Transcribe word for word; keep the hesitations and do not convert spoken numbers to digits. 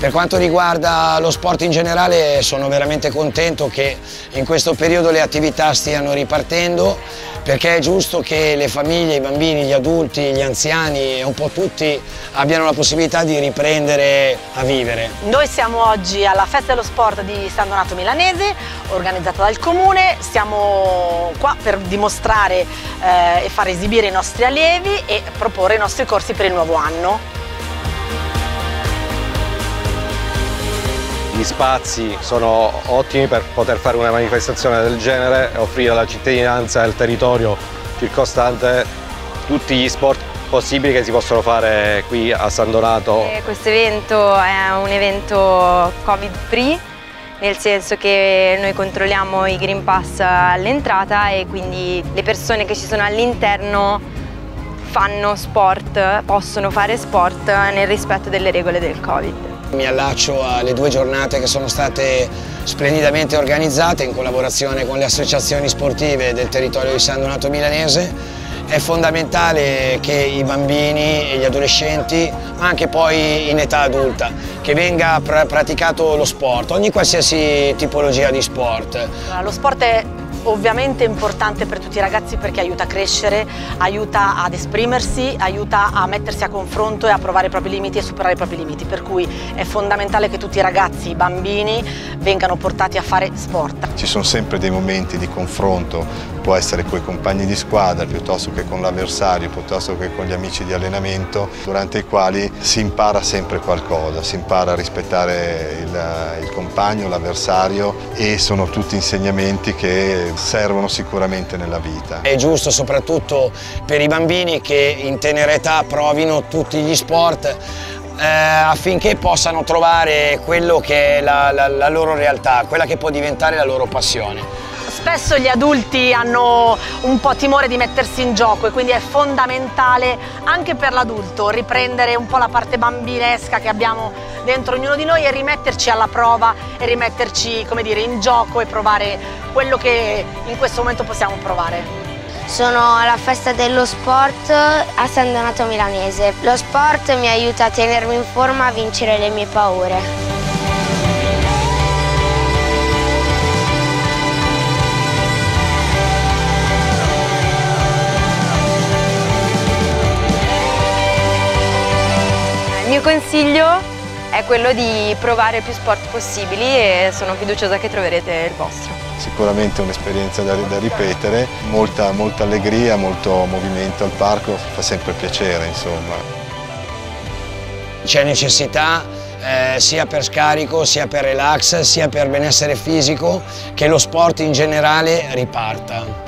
Per quanto riguarda lo sport in generale, sono veramente contento che in questo periodo le attività stiano ripartendo, perché è giusto che le famiglie, i bambini, gli adulti, gli anziani e un po' tutti abbiano la possibilità di riprendere a vivere. Noi siamo oggi alla Festa dello Sport di San Donato Milanese, organizzata dal Comune. Siamo qua per dimostrare eh, e far esibire i nostri allievi e proporre i nostri corsi per il nuovo anno. Gli spazi sono ottimi per poter fare una manifestazione del genere e offrire alla cittadinanza e al territorio circostante tutti gli sport possibili che si possono fare qui a San Donato. E questo evento è un evento Covid free, nel senso che noi controlliamo i Green Pass all'entrata e quindi le persone che ci sono all'interno fanno sport, possono fare sport nel rispetto delle regole del Covid. Mi allaccio alle due giornate che sono state splendidamente organizzate in collaborazione con le associazioni sportive del territorio di San Donato Milanese. È fondamentale che i bambini e gli adolescenti, ma anche poi in età adulta, che venga pr- praticato lo sport, ogni qualsiasi tipologia di sport. Lo sport è ovviamente importante per tutti i ragazzi perché aiuta a crescere, aiuta ad esprimersi, aiuta a mettersi a confronto e a provare i propri limiti e superare i propri limiti, per cui è fondamentale che tutti i ragazzi, i bambini, vengano portati a fare sport. Ci sono sempre dei momenti di confronto, può essere con i compagni di squadra piuttosto che con l'avversario, piuttosto che con gli amici di allenamento, durante i quali si impara sempre qualcosa, si impara a rispettare il, il compagno, l'avversario, e sono tutti insegnamenti che servono sicuramente nella vita. È giusto soprattutto per i bambini che in tenera età provino tutti gli sport eh, affinché possano trovare quello che è la, la, la loro realtà, quella che può diventare la loro passione. Spesso gli adulti hanno un po' timore di mettersi in gioco e quindi è fondamentale anche per l'adulto riprendere un po' la parte bambinesca che abbiamo dentro ognuno di noi e rimetterci alla prova e rimetterci, come dire, in gioco e provare quello che in questo momento possiamo provare. Sono alla Festa dello Sport a San Donato Milanese. Lo sport mi aiuta a tenermi in forma, a vincere le mie paure. Il mio consiglio è quello di provare più sport possibili e sono fiduciosa che troverete il vostro. Sicuramente un'esperienza da, da ripetere, molta, molta allegria, molto movimento al parco, fa sempre piacere, insomma. C'è necessità eh, sia per scarico, sia per relax, sia per benessere fisico, che lo sport in generale riparta.